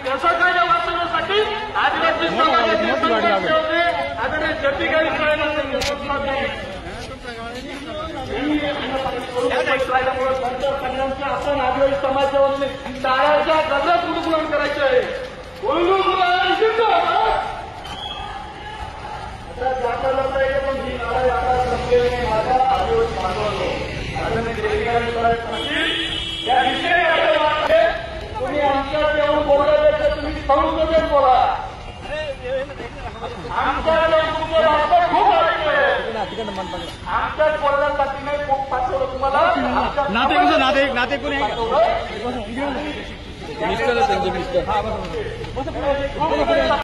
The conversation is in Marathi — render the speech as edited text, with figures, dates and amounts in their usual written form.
त्याचा कायदा वाचवण्यासाठी आदिवासी समाजाचे संघर्ष होते. आदरणीय जगदीश सगळ्यांचं आपण आदिवासी समाजावर टाळ्याच्या गजरात गुणगुण करायचं आहे. पण ही नाळा आता संपलेली नाही. माझ्या आदिवासी बांधवांनो या विषयी तुम्ही आमच्याकडे येऊन बोलायचं तुम्ही संसदेत बोला. आमच्याकडे तुमचं वापर खूप ऐकलंय. आमच्याच बोलण्यासाठी नाही खूप पाठवलं तुम्हाला. नाते कोणी आहे?